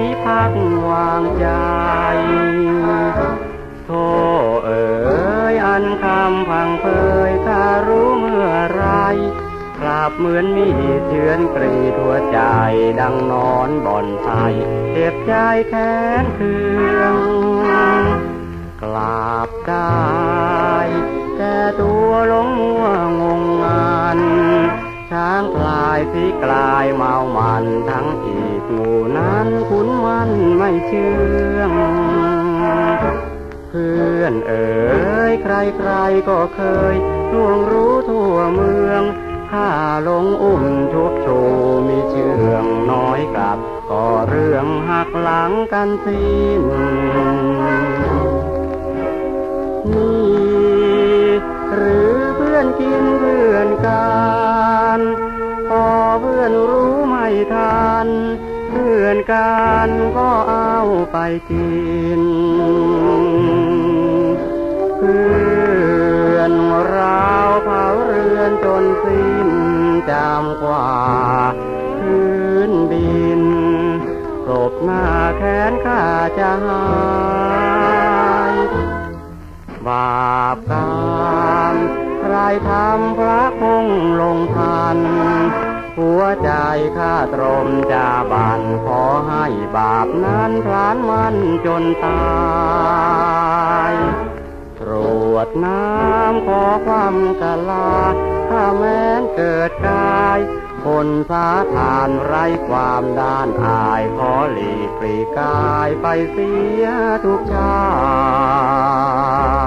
พักวางใจโธ่เอ๋ยอันคำพังเพยถ้ารู้เมื่อไรกลับเหมือนมีเชือนกรีดหัวใจดังนอนบ่อนไทยเจ็บใจแค้นเคืองกลับได้แต่ตัวหลงมัวงงงานช้างพลายสีกลายเมามันทั้งอีกหมู่นั้นคุ้นมันไม่เชื่องเพื่อนเอ๋ยใครๆก็เคยล่วงรู้ทั่วเมืองข้าลงอุ้มชุบโชมีเชื่องน้อยกลับก็เรื่องหักหลังกันสิ้นนี่หรือเพื่อนกินเพื่อนกันพอเพื่อนรู้ไม่ทันเพื่อนกันก็เอาไปกินเพื่อนเราเผาเรือนจนสิ้นจำกว่าพื้นดินศพหน้าแขนข้าจะหายบาปกรรมใครทำพระคงลงทันหัวใจข้าตรมจาบันขอให้บาปนั้นพลานมันจนตายตรวจน้ำขอความกะลาถ้าแม้นเกิดกายคนสาทานไร้ความด้านอายขอหลีกปลีกกายไปเสียทุกชาติ